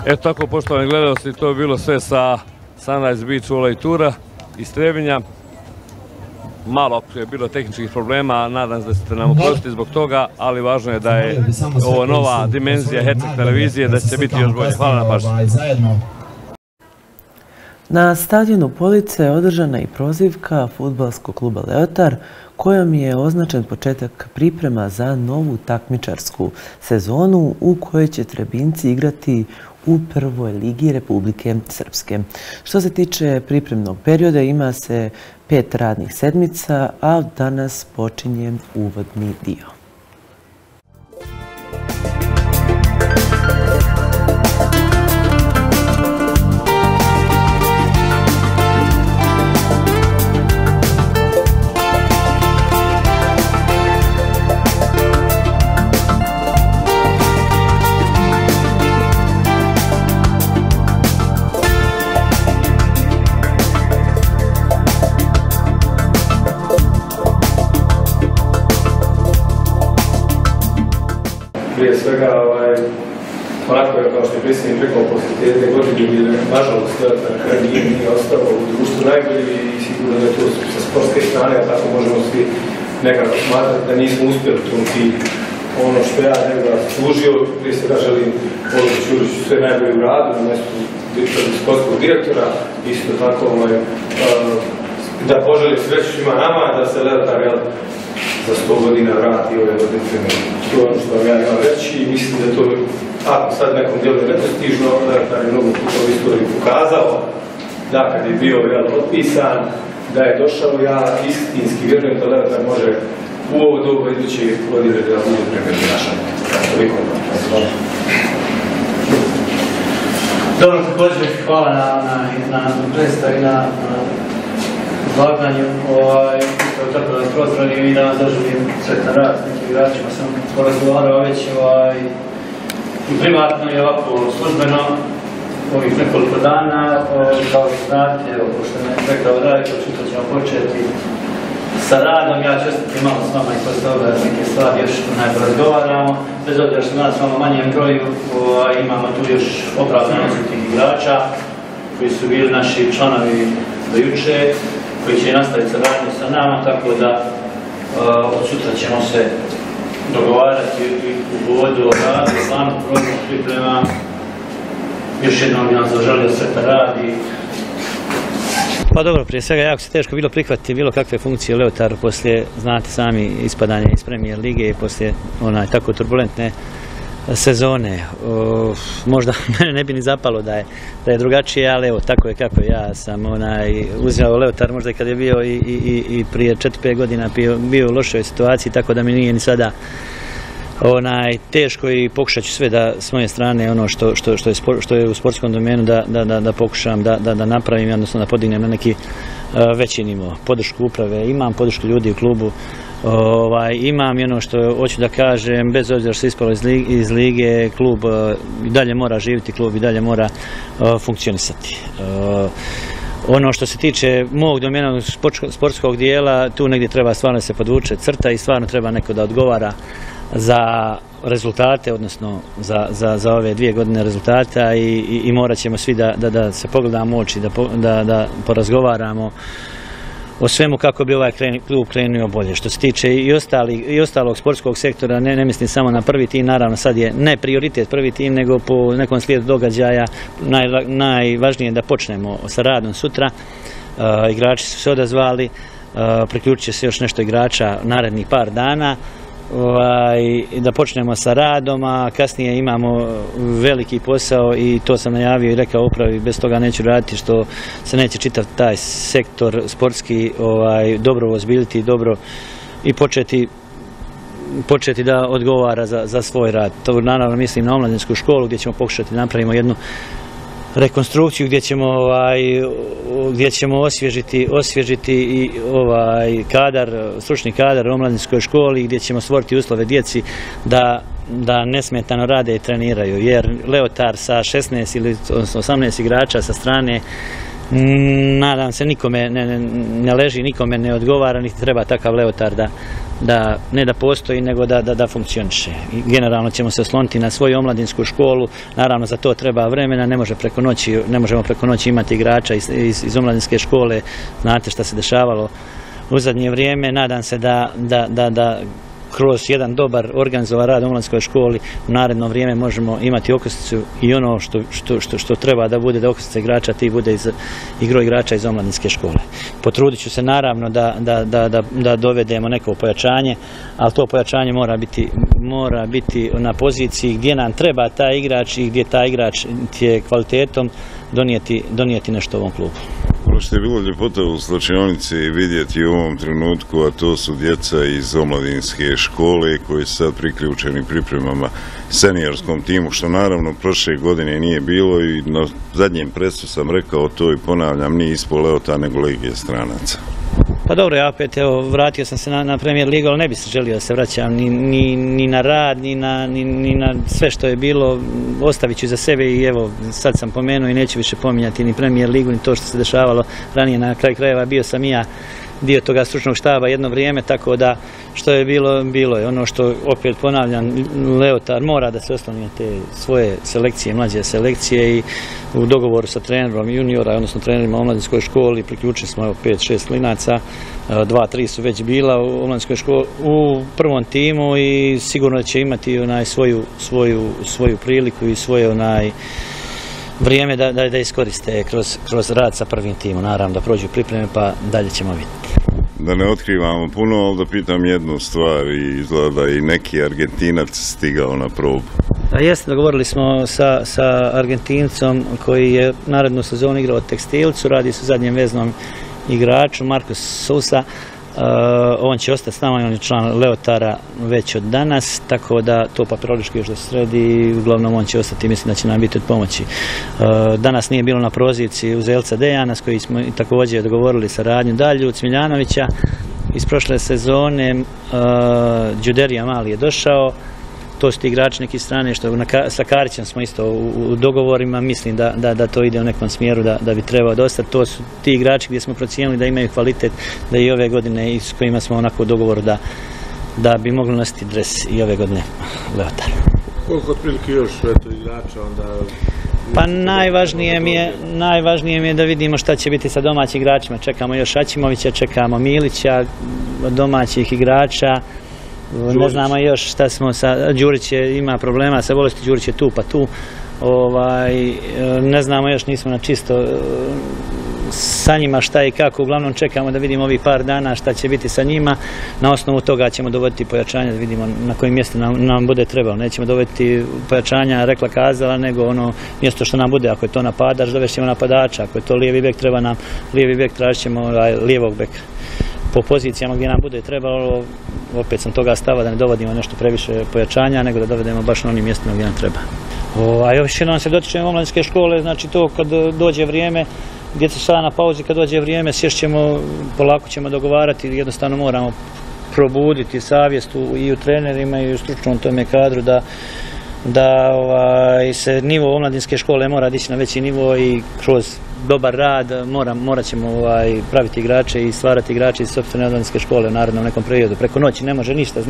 Eto tako, poštovani gledalci, to je bilo sve sa Sunrise Beach Volley tura iz Trebinja. Malo je bilo tehničkih problema, nadam se da ćete nam oprostiti zbog toga, ali važno je da je ovo nova dimenzija Herceg televizije, da će biti još bolje. Hvala na pažnji. Na stadionu Police održana i prozivka fudbalskog kluba Leotar, kojom je označen početak priprema za novu takmičarsku sezonu u kojoj će Trebinci igrati u prvoj ligi Republike Srpske. Što se tiče pripremnog perioda, ima se 5 radnih sedmica, a danas počinje uvodni dio. Prije svega, onako je kao što je predsjednik rekao, posle te godine je nažalost na kraju nije ostao u društvu najbolji i sigurno da je to sa sportske strane, a tako možemo svi nekako smatrati da nismo uspjeli truniti ono što ja njega služio. Prije svega želim Ološu Ćuriću sve najbolje u radu na mjestu sportskog direktora, isto tako da poželim sreću svima nama, da se Leotar za 100 godina vrati ove godine premijer. To je ono što vam ja imam reći i mislim da to, ako sad nekom djelu je neprestižno, Leotar je mnogo puta u istoriji pokazao da kad je bio otpisan, da je došao, ja istinski vjerujem da Leotar može u ovo dobu iduće godine da bude premijer naša. Toliko. Dobro, također hvala na predstavi, na izlaganju. Tako da pozdravim i da vam zaželim sretan rad s nekim igračima. Sam porazgovarao već i privatno i ovako službeno ovih nekoliko dana. Kao što znate, pošto me rekao Rajko, sutra ćemo početi sa radom. Ja čestitim malo s vama i posle toga neke stvari još porazgovaramo. Bez obzira što danas imamo manjem broju, imamo tu još opravdano tih igrača koji su bili naši članovi do juče, koji će nastaviti saradnju sa nama, tako da od sutra ćemo se dogovarati u uvodu o radu, planu, programu, priprema. Još jednom bih vam zaželio sretan rad i... Pa dobro, prije svega jako se teško bilo prihvatiti bilo kakve funkcije u Leotaru poslije, znate sami, ispadanja iz Premier lige i poslije tako turbulentne sezone. Možda mene ne bi ni zapalo da je drugačije, ali evo, tako je kako ja sam uzeo Leotar možda kad je bio i prije 4-5 godina bio u lošoj situaciji, tako da mi nije ni sada teško i pokušat ću sve da s moje strane ono što je u sportskom domenu da pokušam da napravim, odnosno da podignem na neki veći nivo. Podršku uprave imam, podršku ljudi u klubu imam i ono što hoću da kažem, bez obzira što se ispalo iz lige, klub i dalje mora živjeti, klub i dalje mora funkcionisati. Ono što se tiče mog domena sportskog dijela, tu negdje treba stvarno se podvuče crta i stvarno treba neko da odgovara za rezultate, odnosno za ove 2 godine rezultata i morat ćemo svi da se pogledamo u oči, da porazgovaramo o svemu kako bi ovaj klub krenuo bolje. Što se tiče i ostalog sportskog sektora, ne mislim samo na prvi tim, naravno sad je ne prioritet prvi tim, nego po nekom slijedu događaja najvažnije je da počnemo sa radom sutra. Igrači su se odazvali, priključit će se još nešto igrača narednih par dana, da počnemo sa radom, a kasnije imamo veliki posao i to sam najavio i rekao upravi, bez toga neću raditi, što se neće čitav taj sektor sportski dobro ozbiljiti, dobro i početi da odgovara za svoj rad. To naravno mislim na omladinsku školu gdje ćemo pokušati napravimo jednu rekonstrukciju gdje ćemo osvježiti i stručni kadar u omladinskoj školi, gdje ćemo stvoriti uslove djeci da da nesmetano rade i treniraju, jer Leotar sa 16 ili 18 igrača sa strane, nadam se, nikome ne leži, nikome ne odgovara, niti treba takav Leotar da ne da postoji, nego da funkcioniše. Generalno ćemo se osloniti na svoju omladinsku školu, naravno za to treba vremena, ne možemo preko noći imati igrača iz omladinske škole, znate šta se dešavalo u zadnje vrijeme. Nadam se da kroz jedan dobar organizovan rad u omladinskoj školi u naredno vrijeme možemo imati okosnicu i ono što treba da bude, da okosnica igrača ti bude igro igrača iz omladinske škole. Potrudit ću se naravno da dovedemo neko pojačanje, ali to pojačanje mora biti na poziciji gdje nam treba taj igrač i gdje taj igrač je kvalitetom donijeti nešto ovom klubu. Ono što je bilo ljepota u slačionici vidjeti u ovom trenutku, a to su djeca iz omladinske škole koji su sad priključeni pripremama seniorskom timu, što naravno prošle godine nije bilo i na zadnjem presu sam rekao to i ponavljam, nije ispod Leota nego Legije stranaca. Pa dobro, ja opet vratio sam se na Premier ligu, ali ne bi se želio da se vraćam ni na rad, ni na sve što je bilo, ostavit ću za sebe i evo, sad sam pomenuo i neću više pominjati ni Premier ligu, ni to što se dešavalo ranije. Na kraju krajeva bio sam i ja dio toga stručnog štaba jedno vrijeme, tako da što je bilo je. Ono što opet ponavljam, Leotar mora da se osloni na te svoje selekcije, mlađe selekcije i u dogovoru sa trenerom juniora, odnosno trenerima u omladinskoj školi, priključili smo 5-6 klinaca, 2-3 su već bila u omladinskoj školi, u prvom timu i sigurno će imati svoju priliku i svoje vrijeme da iskoriste kroz rad sa prvim timom. Naravno da prođu pripreme pa dalje ćemo vidjeti. Da ne otkrivamo puno, ali da pitam jednu stvar i izgleda i neki Argentinac stigao na probu. Jeste, dogovorili smo sa Argentincom koji je narednu sezonu igrao Tekstilcu, radi se o zadnjem veznom igraču Marcos Sousa. On će ostati s nama, on je član Leotara već od danas, tako da to papirološki još da se sredi i uglavnom on će ostati, mislim da će nam biti od pomoći. Danas nije bilo na prozivci Uzelca Dejana s koji smo također dogovorili saradnju dalju, Cmiljanovića iz prošle sezone, Đuderija Mali je došao. To su ti igrači neke strane što sa Karićem smo isto u dogovorima, mislim da to ide u nekom smjeru da bi trebao dostati. To su ti igrači gdje smo procijenili da imaju kvalitet, da i ove godine i s kojima smo onako u dogovoru da bi mogli nositi dres i ove godine Leotar. Koliko otprilike još igrača onda? Pa najvažnije mi je da vidimo šta će biti sa domaćim igračima. Čekamo još Aćimovića, čekamo Milića, domaćih igrača. Ne znamo još šta smo sa Đurić ima problema sa bolesti, Đurić je tu pa tu. Ne znamo još, nismo na čisto sa njima šta i kako, uglavnom čekamo da vidimo ovih par dana šta će biti sa njima. Na osnovu toga ćemo dovoditi pojačanja da vidimo na kojim mjestu nam bude trebalo. Nećemo dovoditi pojačanja rekla kazala, nego ono mjesto što nam bude. Ako je to napadač, dovešćemo napadača. Ako je to lijevi bek, treba nam lijevi bek, tražit ćemo lijevog beka. Po pozicijama gdje nam bude trebalo, opet sam toga stava da ne dovodimo nešto previše pojačanja, nego da dovedemo baš na onim mjestima gdje nam treba. Još jednom se dotičemo omladinske škole, znači to kad dođe vrijeme, djeca sada na pauzi, kad dođe vrijeme sješćemo, polako ćemo dogovarati, jednostavno moramo probuditi savjest i u trenerima i u stručnom tome kadru da se nivo omladinske škole mora dići na veći nivo i kroz dobar rad morat ćemo praviti igrače i stvarati igrače iz sopstvene omladinske škole u narednom nekom periodu. Preko noći ne može ništa,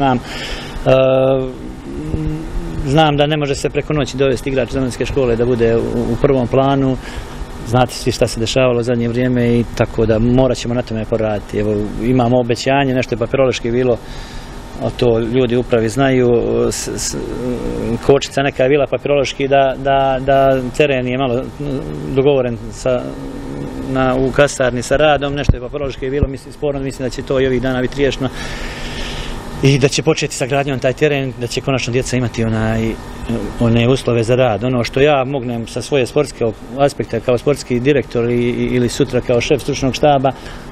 znam da ne može se preko noći dovesti igrač iz omladinske škole da bude u prvom planu. Znate svi šta se dešavalo u zadnje vrijeme i tako da morat ćemo na tome poraditi. Evo, imamo obećanje, nešto je papirološki bilo, to ljudi u upravi znaju, kočica neka je bila papirološki da teren je malo dogovoren u kasarni sa radom, nešto je papirološki bilo sporno, mislim da će to i ovih dana biti riješeno i da će početi sa gradnjom taj teren, da će konačno djeca imati one uslove za rad. Ono što ja mognem sa svoje sportske aspekta kao sportski direktor ili sutra kao šef stručnog štaba,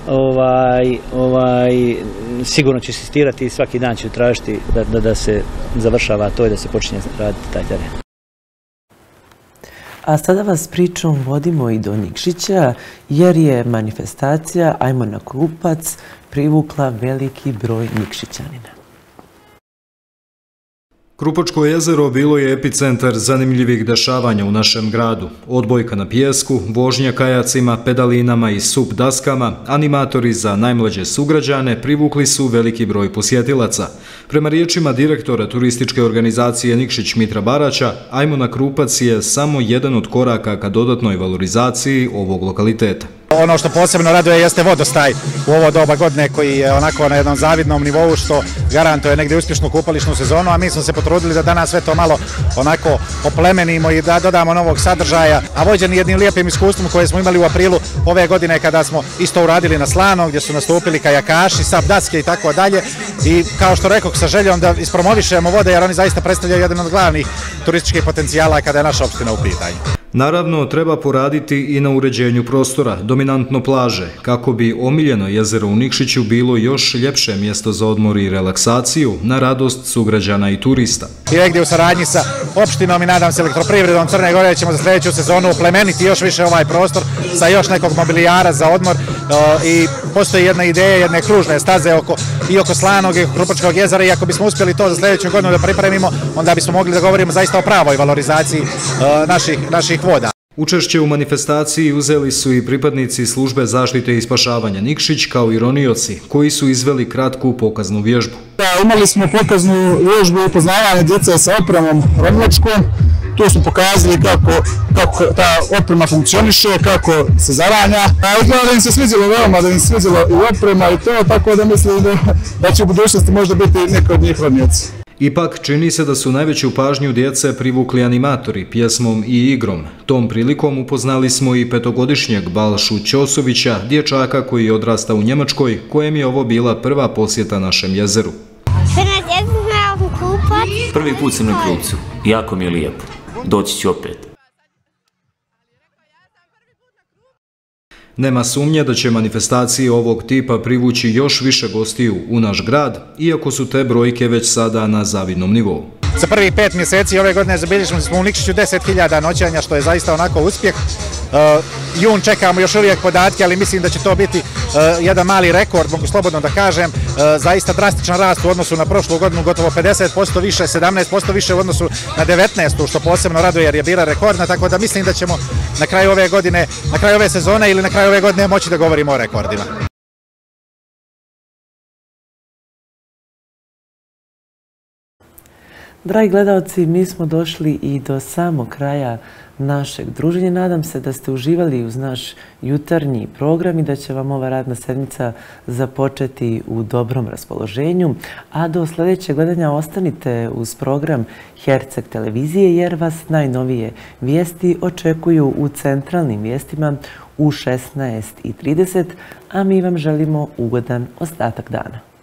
sigurno ću insistirati i svaki dan ću tražiti da se završava to i da se počinje raditi taj teren. A sada vas pričom vodimo i do Nikšića, jer je manifestacija Ajmo na Klupac privukla veliki broj Nikšićanina. Krupačko jezero bilo je epicentar zanimljivih dešavanja u našem gradu. Odbojka na pijesku, vožnja kajacima, pedalinama i sup daskama, animatori za najmlađe sugrađane privukli su veliki broj posjetilaca. Prema riječima direktora turističke organizacije Nikšić Mitra Baraća, Ajmo na Krupac je samo jedan od koraka ka dodatnoj valorizaciji ovog lokaliteta. Ono što posebno raduje jeste vodostaj u ovo doba godine koji je onako na jednom zavidnom nivou što garantuje negdje uspješnu kupališnu sezonu, a mi smo se potrudili da danas sve to malo onako oplemenimo i da dodamo novog sadržaja, a vođeni jednim lijepim iskustvom koje smo imali u aprilu ove godine kada smo isto uradili na Slanom gdje su nastupili kajakaši, sap daske i tako dalje i kao što rekoh sa željom da ispromovišemo vode jer oni zaista predstavljaju jedan od glavnih turističkih potencijala kada je naša opština u pitanju. Naravno, treba poraditi i na uređenju prostora, dominantno plaže, kako bi omiljeno jezero u Nikšiću bilo još ljepše mjesto za odmor i relaksaciju na radost sugrađana i turista. I negdje u saradnji sa opštinom i nadam se elektroprivredom Crne Gore ćemo za sljedeću sezonu oplemeniti još više ovaj prostor sa još nekog mobilijara za odmor i postoji jedna ideja, jedne kružne staze oko Slanog i Krupačkog jezera i ako bismo uspjeli to za sljedeću godinu da pripremimo, onda bismo mogli da govorimo zaista o pravoj valorizaciji naših voda. Učešće u manifestaciji uzeli su i pripadnici službe zaštite i spašavanja Nikšić kao i ronioci koji su izveli kratku pokaznu vježbu. Imali smo pokaznu vježbu upoznavanja djece sa opremom ronilačkom. Tu smo pokazali kako ta oprema funkcioniše, kako se zaranja. Izgleda da im se sviđalo veoma, da im se sviđalo i oprema i to, tako da mislim da će u budućnosti možda biti neko od njih ronioci. Ipak, čini se da su najveću pažnju djece privukli animatori, pjesmom i igrom. Tom prilikom upoznali smo i 5-godišnjeg Balšu Ćosovića, dječaka koji odrasta u Njemačkoj, kojem je ovo bila prva posjeta našem jezeru. Prvi put sam na Krupcu, jako mi je lijepo. Doći ću opet. Nema sumnje da će manifestacije ovog tipa privući još više gostiju u naš grad, iako su te brojke već sada na zavidnom nivou. Za prvih 5 mjeseci ove godine zabilježili smo u Nikšiću 10.000 noćenja, što je zaista onako uspjeh. Jun čekamo još uvijek podatke, ali mislim da će to biti jedan mali rekord, mogu slobodno da kažem. Zaista drastičan rast u odnosu na prošlu godinu, gotovo 50% više, 17% više u odnosu na 19. što posebno raduje jer je bila rekordna, tako da mislim da ćemo na kraju ove godine, na kraju ove sezone ili na kraju ove godine moći da govorimo o rekordima. Dragi gledalci, mi smo došli i do samog kraja našeg druženja. Nadam se da ste uživali uz naš jutarnji program i da će vam ova radna sedmica započeti u dobrom raspoloženju. A do sljedećeg gledanja ostanite uz program Herceg televizije jer vas najnovije vijesti očekuju u centralnim vijestima u 16:30, a mi vam želimo ugodan ostatak dana.